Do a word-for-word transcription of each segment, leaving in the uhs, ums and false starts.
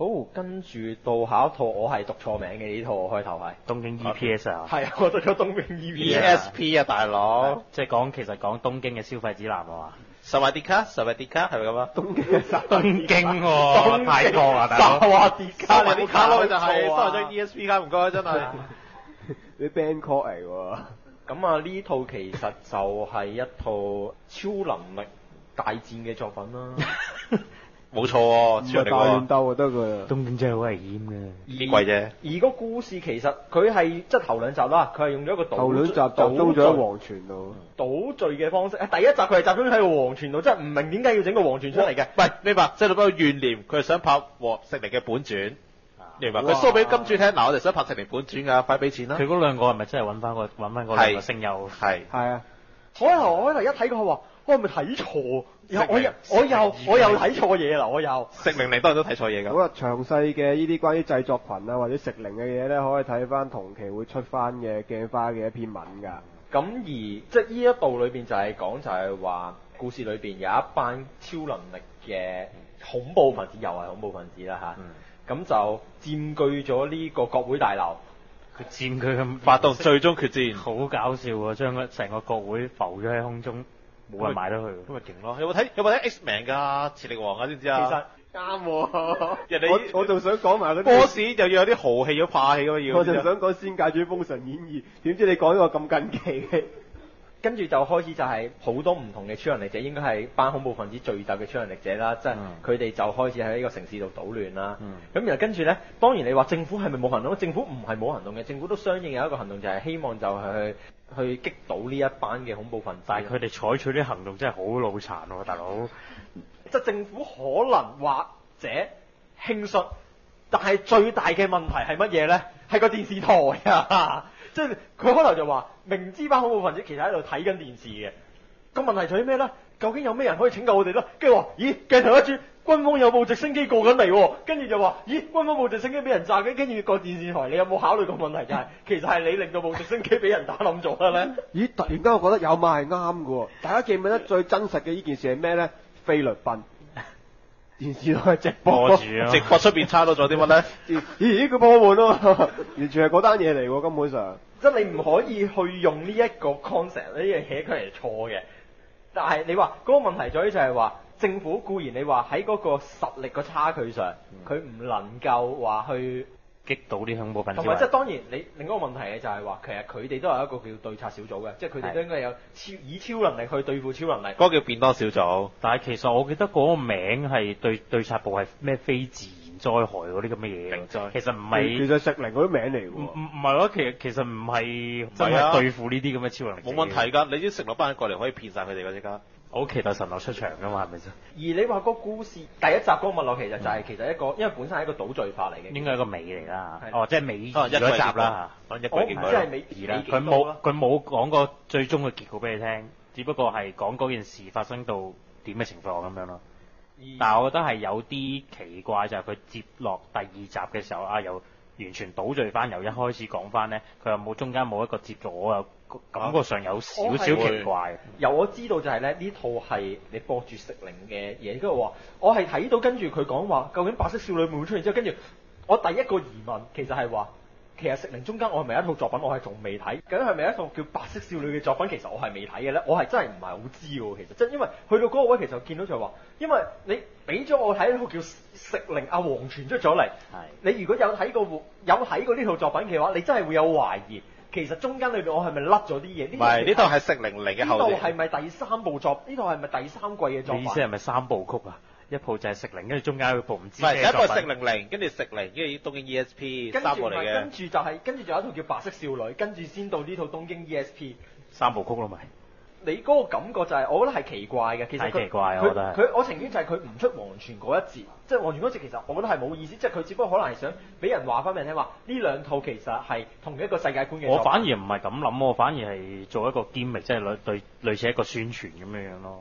好，跟住到下一套，我係讀錯名嘅呢套，我開頭係東京 E P S 啊， 係啊，我讀咗東京 E P E S P 啊，大佬， 即係講其實講東京嘅消費指南啊嘛。 薩瓦迪卡，薩瓦迪卡係咪咁啊？ 東京嘅東京喎，泰國啊，大佬。 薩瓦迪卡， 薩瓦迪卡咯，就係收收咗張 E S P 卡，唔該真係。 你 Bangkok 嚟喎。咁啊，呢套其實就係一套超能力大戰嘅作品啦。 冇錯喎，超能力喎。 鬥就得㗎。 東京真係好危險嘅。 幾貴啫。 而個故事其實佢係即係頭兩集啦，佢係用咗一個島頭兩集集中咗喺黃泉度， 島嶼嘅方式。第一集佢係集中喺個黃泉度，即係唔明點解要整個黃泉出嚟嘅。 唔係，明白，即係到咗怨念，佢係想拍黃石靈嘅本傳。明白，佢 show 俾金主聽，嗱我哋想拍石靈本傳㗎，快俾錢啦。 佢嗰兩個係咪真係揾翻個揾翻嗰兩個聲優？ 係。 係啊。 開頭我開頭一睇佢話，我係咪睇錯？我又我又我又睇錯嘢啦！我又食靈靈多人都睇錯嘢㗎。 好啦，詳細嘅呢啲關於製作群啊或者食靈嘅嘢咧，可以睇翻同期會出翻嘅鏡花嘅一篇文㗎。 咁而即係呢一部裏邊就係講就係話故事裏邊有一班超能力嘅恐怖分子，又係恐怖分子啦嚇。咁、嗯、就佔據咗呢個國會大樓。 佢佔據咁發動最終決戰， 好搞笑喎！將個成個國會浮咗喺空中，冇人買得去。 咁咪勁咯！有冇睇有冇睇 X 名㗎？磁力王啊，知唔知啊？ 其實啱喎。 人哋我我仲想講埋嗰啲 boss 又要有啲豪氣，有霸氣咁要。 我就想講《仙界傳封神演義》，點知你講呢個咁近期嘅？ 跟住就開始就係好多唔同嘅超能力者，應該係班恐怖分子聚集嘅超能力者啦，即係佢哋就開始喺呢個城市度搗亂啦。咁、嗯、然後跟住呢，當然你話政府係咪冇行動？政府唔係冇行動嘅，政府都相應有一個行動，就係希望就係去去擊倒呢一班嘅恐怖分子。 但係佢哋採取啲行動真係好腦殘喎，大佬。 即係政府可能或者輕率，但係最大嘅問題係乜嘢呢？係個電視台啊！即係佢可能就話明知班恐怖分子其實喺度睇緊電視嘅，個問題就係咩咧？究竟有咩人可以拯救我哋咧？跟住話，咦，鏡頭一轉，軍方有部直升機過緊嚟喎，跟住就話，咦，軍方部直升機俾人炸緊，跟住個電視台，你有冇考慮個問題就係、是，其實係你令到部直升機俾人打冧咗啦咧？ 咦，突然間我覺得有碼係啱嘅喎，大家記唔記得最真實嘅呢件事係咩咧？菲律賓。電視台直播住啊！ 直播出邊差到咗啲乜咧？ 咦？佢幫我換咯，完全係嗰單嘢嚟喎，根本上。 即係你唔可以去用呢一個 concept 呢樣嘢，佢係錯嘅。但係你話嗰、那個問題在於就係話，政府固然你話喺嗰個實力個差距上，佢唔、嗯、能夠話去擊倒啲恐怖分子。 同埋即係當然，你另一個問題嘅就係話，其實佢哋都有一個叫對策小組嘅，即係佢哋都應該有超以超能力去對付超能力。 嗰個叫便當小組。 但係其實我記得嗰個名係對對策部係咩非自然災害嗰啲咁嘅嘢。其實唔係。 其實食靈嗰啲名嚟喎。 唔唔係咯，其實其實唔係真係對付呢啲咁嘅超能力。 冇問題㗎，你啲食落班人過嚟可以騙晒佢哋㗎，即刻。 我好期待神樂出場㗎嘛，係咪先？ 而你話個故事第一集嗰個脈絡其實就係其實一個，因為本身係一個島嶼法嚟嘅。 應該係一個尾嚟啦。哦，即係尾二嗰集啦。 我唔知係尾二啦。 佢冇佢冇講過最終嘅結局俾你聽，只不過係講嗰件事發生到點嘅情況咁樣咯。但係我覺得係有啲奇怪，就係佢接落第二集嘅時候啊，又完全倒敍翻，由一開始講翻咧，佢又冇中間冇一個接續，我又感覺上有少少奇怪。 由我知道就係咧，呢套係你播住食靈嘅嘢，跟住話我係睇到跟住佢講話，究竟白色少女會唔會出現之後，跟住我第一個疑問其實係話，其實食靈中間我係咪一套作品我係仲未睇？究竟係咪一套叫白色少女嘅作品？其實我係未睇嘅咧，我係真係唔係好知喎。其實即係因為去到嗰個位，其實我見到就係話，因為你俾咗我睇一套叫食靈阿黃泉出咗嚟，你如果有睇過有睇過呢套作品嘅話，你真係會有懷疑。其實中間裏邊我係咪甩咗啲嘢？唔係，呢套係食靈靈嘅後呢套係咪第三部作？呢套係咪第三季嘅作品？ 你意思係咪三部曲啊？一部就係食靈，跟住中間有部唔知咩作品。唔係，一部食靈靈，跟住食靈，跟住東京 E S P 三部嚟嘅。 跟住就係、是、跟住仲有一套叫白色少女，跟住先到呢套東京 E S P 三部曲咯咪。 你嗰個感覺就係、是，我覺得係奇怪嘅。其實奇怪，我覺得佢我情願就係佢唔出黃泉嗰一節，即係黃泉嗰節其實我覺得係冇意思，即係佢只不過可能係想俾人話翻俾人聽話，呢兩套其實係同一個世界觀嘅。 我反而唔係咁諗，我反而係做一個 gimmick，即係類類類似一個宣傳咁樣樣咯。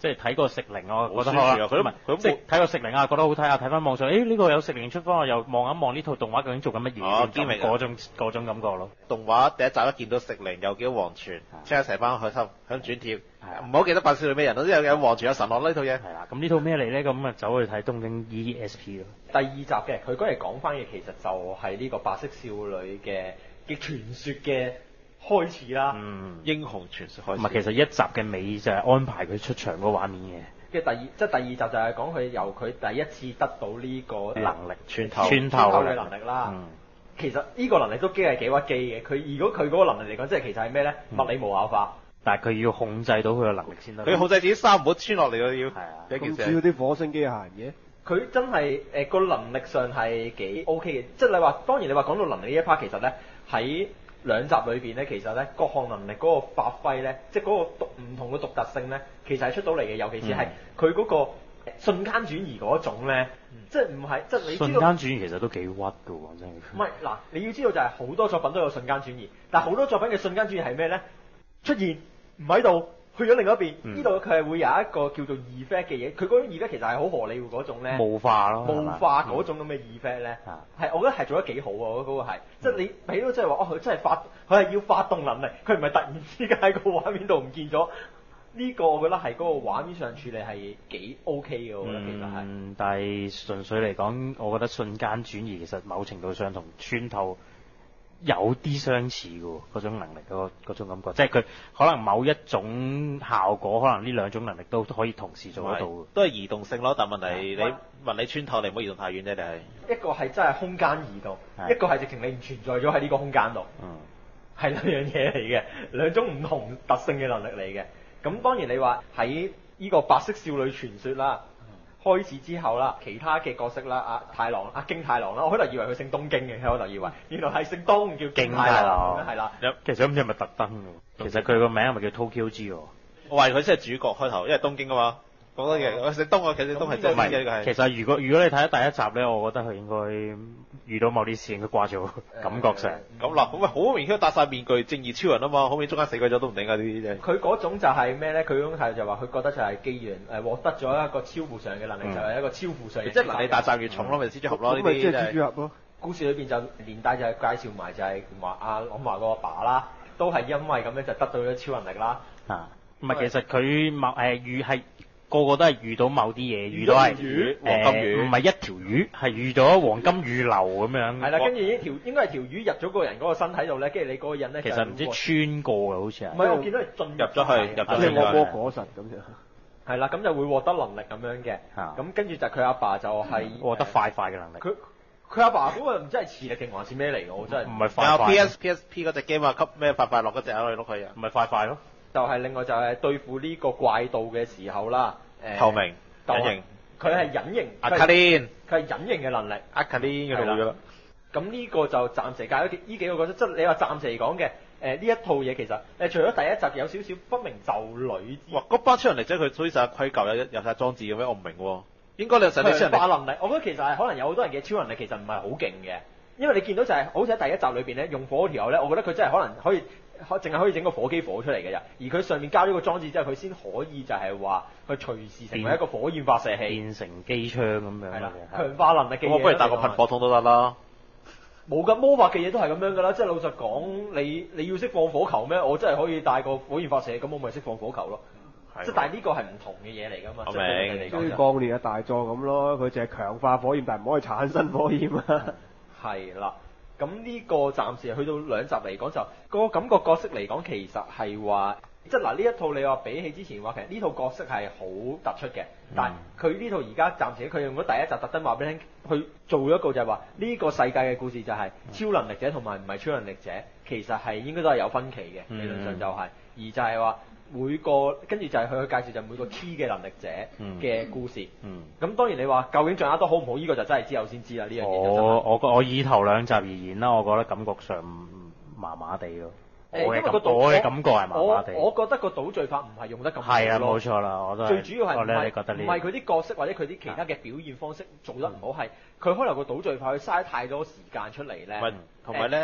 即係睇個食靈我覺得好好舒服啊佢都佢都即係睇個食靈啊，覺得好睇啊，睇翻網上，誒呢個有食靈出翻，我又望一望呢套動畫究竟做緊乜嘢， 哦咁堅明啊嗰種嗰種感覺咯。 動畫第一集一見到食靈有幾多黃泉，即刻成班開心響轉貼， 係唔好記得八少女美人，都有有黃泉有神樂呢套嘢。 係啦，咁呢套咩嚟咧？咁啊走去睇東京 E S P 咯。 第二集嘅佢嗰日講翻嘅其實就係呢個白色少女嘅嘅傳說嘅開始啦。 嗯， 英雄傳說開始。 唔係，其實一集嘅尾就係安排佢出場嗰個畫面嘅。 嘅第二即係第二集就係講佢由佢第一次得到呢個能力穿透穿透透嘅嘅能力啦。 嗯其實呢個能力都幾係幾屈機嘅。佢如果佢嗰個能力嚟講，即係其實係咩咧？物理無效化。 但係佢要控制到佢嘅能力先得。 佢控制自己衫唔好穿落嚟咯，要。 係啊一件咁似事。 啲火星機械人嘅。 佢真係誒個能力上係幾 OK 嘅，即係你話當然你話講到能力呢一 part，其實咧喺兩集裏邊咧，其實咧各項能力嗰個發揮咧，即係嗰個獨唔同嘅獨特性咧，其實係出到嚟嘅，尤其是係佢嗰個瞬間轉移嗰種咧，即係唔係即係你知道瞬間轉移其實都幾屈㗎喎，講真。 唔係嗱，你要知道就係好多作品都有瞬間轉移，但係好多作品嘅瞬間轉移係咩咧？出現唔喺度。去咗另一邊，呢度佢係會有一個叫做 effect 嘅嘢，佢嗰種 effect 其實係好荷里活嗰種咧， 霧化咯， 霧化嗰種咁嘅 effect 咧，係我覺得係做得幾好啊！我覺得嗰個係，即係你俾到即係話，哦，佢真係發，佢係要發動能力，佢唔係突然之間喺個畫面度唔見咗。呢個我覺得係嗰個畫面上處理係幾 OK 嘅，我覺得其實係。 嗯，但係純粹嚟講，我覺得瞬間轉移其實某程度上同穿透有啲相似嘅喎，嗰種能力嗰嗰種感覺，即係佢可能某一種效果，可能呢兩種能力都可以同時做得到嘅。 都係移動性咯，但問題你物理穿透你唔好移動太遠啫，你係。 一個係真係空間移動， 係一個係直情你唔存在咗喺呢個空間度。 嗯， 係兩樣嘢嚟嘅，兩種唔同特性嘅能力嚟嘅。咁當然你話喺呢個白色少女傳說啦。開始之後啦，其他嘅角色啦，阿太郎、阿京太郎啦，我開頭以為佢姓東京嘅，我開頭以為原來係姓東叫京太郎咁樣係啦。 其實咁係咪特登嘅？其實佢個名係咪叫 Tokyo G 喎？ 我懷疑佢先係主角開頭，因為東京啊嘛。講得嘅，我姓東啊，其實東係真嘅呢個係。 其實如果如果你睇第一集咧，我覺得佢應該遇到某啲事應該掛咗感覺上。 咁嗱，咁咪好明顯戴晒面具正義超人啊嘛，後面中間死鬼咗都唔定啊呢啲啫。 佢嗰種就係咩咧？佢嗰種係就話佢覺得就係機緣誒獲得咗一個超乎常嘅能力， 嗯、 就係一個超乎常嘅。 即係能力大雜越重咯，咪蜘蛛俠咯呢啲。 即係蜘蛛俠咯。 故事裏邊就連帶就係介紹埋就係話阿朗華個阿爸啦，都係因為咁樣就得到咗超能力啦。 啊，唔係其實佢某誒遇係。個個都係遇到某啲嘢，遇到係魚，黃金魚， 唔係一條魚，係遇咗黃金魚流咁樣。 係啦，跟住呢條應該係條魚入咗個人嗰個身體度咧，跟住你嗰個人咧其實唔知穿過嘅好似係。 唔係，我見到係進入咗去，入咗去。即係惡魔果實咁樣。 係啦，咁就會獲得能力咁樣嘅。咁跟住就佢阿爸就係獲得快快嘅能力。 佢佢阿爸嗰個唔知係磁力定還是咩嚟嘅？我真係唔係快快。 P S P S P 嗰隻 game 啊，吸咩快快落嗰隻攞嚟碌去啊？ 唔係快快咯。 就係另外就係對付呢個怪盜嘅時候啦。誒透明隱形， 佢係隱形。 阿卡蓮， 佢係隱形嘅能力。 阿卡蓮嘅到咗啦。 咁呢個就暫時介咗呢幾個角色，即係你話暫時嚟講嘅誒呢一套嘢其實誒除咗第一集有少少不明就裏之外， 哇！嗰班超人力者佢推晒盔甲有有晒裝置嘅咩？我唔明喎。應該你實際超人化能力，我覺得其實係可能有好多人嘅超能力其實唔係好勁嘅，因為你見到就係、是、好似喺第一集裏邊咧用火嗰條友咧，我覺得佢真係可能可以。可淨係可以整個火機火出嚟嘅啫，而佢上面加咗個裝置之後，佢先可以就係話佢隨時成為一個火焰發射器， 變成機槍咁樣。 係啦，強化能力嘅嘢。 我不如帶個噴火筒都得啦。 冇㗎，魔法嘅嘢都係咁樣㗎啦。即係老實講，你你要識放火球咩？我真係可以帶個火焰發射，咁我咪識放火球咯。即係但係呢個係唔同嘅嘢嚟㗎嘛。 我明。 即係鋼煉嘅大作咁咯，佢淨係強化火焰，但係唔可以產生火焰啊。 係啦。咁呢個暫時去到兩集嚟講就個感覺角色嚟講，其實係話即係嗱呢一套你話比起之前話，其實呢套角色係好突出嘅，嗯、但係佢呢套而家暫時佢用咗第一集特登話俾你聽，去做咗一個就係話呢個世界嘅故事就係超能力者同埋唔係超能力者，其實係應該都係有分歧嘅，理論上就係、是，而就係話。每個跟住就係佢去介紹就每個 key 嘅能力者嘅故事。咁、嗯嗯、當然你話究竟掌握得好唔好？呢、這個就真係之後先知啦。呢樣嘢我我我以頭兩集而言啦，我覺得感覺上麻麻地咯。 誒，因為個我嘅感覺係麻麻地。 我覺得個倒敘法唔係用得咁好。 係啊，冇錯啦，我都最主要係唔係唔係佢啲角色或者佢啲其他嘅表現方式做得唔好，係佢、嗯、可能個倒敘法佢嘥太多時間出嚟咧。 同埋咧。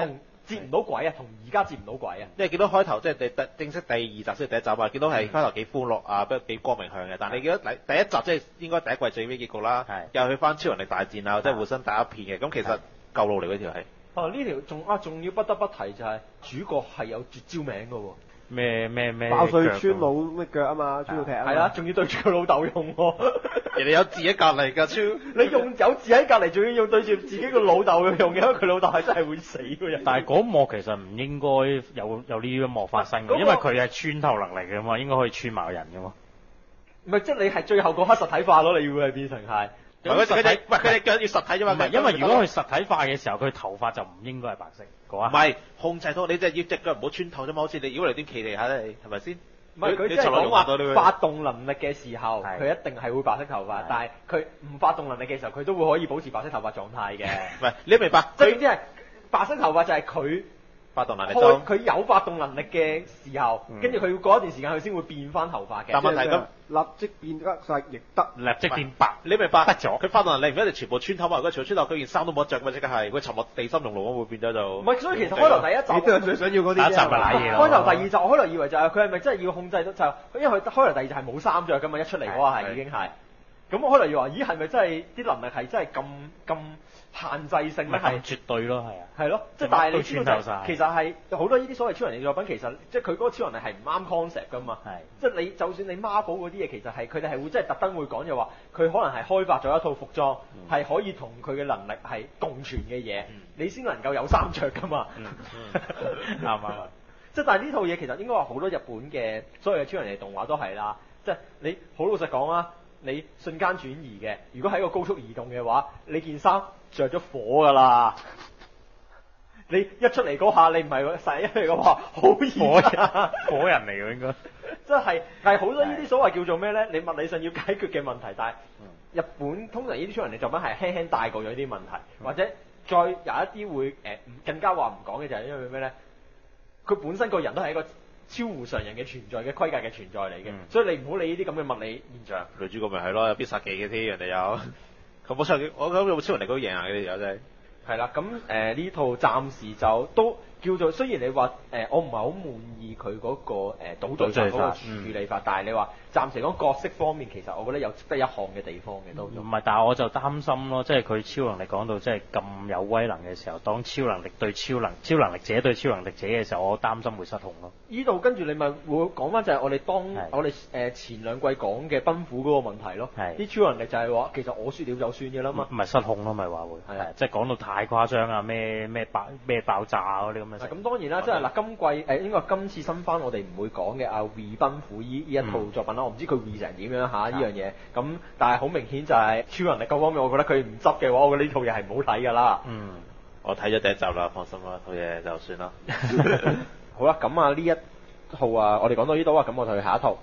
接唔到軌啊，同而家接唔到軌啊。 因為見到開頭即係第第正式第二集先係第一集啊，見到係開頭幾歡樂啊，不過幾光明向嘅。但係你見到第第一集即係應該第一季最尾結局啦，又去翻超能力大戰啊，即係互相打一片嘅。咁其實舊路嚟嗰條係。 啊！呢條仲啊仲要不得不提就係主角係有絕招名嘅喎。 咩咩咩爆碎穿佬咩腳啊嘛，穿佬踢啊嘛。 係啦，仲要對住佢老豆用喎。 人哋有字喺隔離㗎，超你用有字喺隔離，仲要用對住自己個老豆用嘅，因為佢老豆係真係會死嘅人。 但係嗰幕其實唔應該有有呢一幕發生嘅，因為佢係穿透能力嘅嘛，應該可以穿埋人嘅嘛。 唔係，即係你係最後嗰刻實體化咯，你會係變成係。 唔係佢哋，喂佢哋腳要實體啫嘛。 唔係，因為如果佢實體化嘅時候，佢頭髮就唔應該係白色嗰唔係控制到你，即係要隻腳唔好穿透啫嘛。好似你如果嚟啲企地下咧，係咪先？ 唔係佢即係講話發動能力嘅時候，佢一定係會白色頭髮，但係佢唔發動能力嘅時候，佢都會可以保持白色頭髮狀態嘅。 唔係你明白？ 即係總之係白色頭髮就係佢。 發動能力開佢有發動能力嘅時候，跟住佢要過一段時間，佢先會變翻頭髮嘅。 但問題咁立即變得晒亦得， 立即變白。 你明白？ 得咗。 佢發動能力唔一定全部穿透嘛，如果全部穿透，佢件衫都冇得着嘛，即刻係佢沉落地心熔爐咁會變咗就。 唔係，所以其實開頭第一集你都係最想要嗰啲第一集咪瀨嘢咯。 開頭第二集我開頭以為就係佢係咪真係要控制到就，因為佢開頭第二集係冇衫着㗎嘛，一出嚟嗰下係已經係。咁我開頭以為咦係咪真係啲能力係真係咁咁限制性咧？係絕對咯，係啊。 係咯，即係但係你知道就係其實係好多呢啲所謂超能力作品，其實即係佢嗰個超能力係唔啱 concept 㗎嘛。 係。 即係你就算你 Marvel 嗰啲嘢，其實係佢哋係會真係特登會講就話，佢可能係開發咗一套服裝，係、嗯、可以同佢嘅能力係共存嘅嘢，嗯、你先能夠有衫着㗎嘛。 啱啱。 即係但係呢套嘢其實應該話好多日本嘅所謂嘅超能力動畫都係啦。即係你好老實講啊。你瞬間轉移嘅，如果喺個高速移動嘅話，你件衫着咗火㗎啦！你一出嚟嗰下，你唔係實一出嚟嘅話，好熱啊！ 火人嚟嘅應該， 即係係好多呢啲所謂叫做咩咧？你物理上要解決嘅問題，但係日本通常呢啲超能力作品係輕輕帶過咗呢啲問題，或者再有一啲會誒、呃、更加話唔講嘅就係因為咩咧？佢本身個人都係一個超乎常人嘅存在嘅規格嘅存在嚟嘅，嗯、所以你唔好理呢啲咁嘅物理現象。 女主角咪係咯，有必殺技嘅添，人哋有。佢冇超，我諗有超人嚟嗰啲贏啊！呢條友真係。係啦，咁誒呢套暫時就都叫做，雖然你話誒、呃、我唔係好滿意佢嗰、嗰個誒倒敘法嗰個處理法，嗯、但係你話暫時講角色方面，其實我覺得有值得一看嘅地方嘅都。唔係、 嗯，但係我就擔心咯，即係佢超能力講到即係咁有威能嘅時候，當超能力對超能超能力者對超能力者嘅時候，我擔心會失控咯。 呢度跟住你咪會講翻就係我哋當是我哋誒前兩季講嘅奔虎嗰個問題咯。係是。啲超能力就係話其實我輸了就算嘅啦嘛。 唔係失控咯，咪話會。係。即係講到太誇張啊！咩咩爆咩爆炸嗰啲咁嘅。 咁當然啦，即係嗱，今季誒、呃、應該今次新番我哋唔會講嘅啊 V 奔虎呢呢一套作品啦，嗯、我唔知佢 V 成點樣嚇呢樣嘢。咁但係好明顯就係超能力嗰方面，我覺得佢唔執嘅話，我覺得呢套嘢係唔好睇㗎啦。 嗯， 我睇咗第一集啦，放心啦，套嘢就算啦。 好啦，咁啊呢一套啊，我哋講到呢度啊，咁我哋去下一套。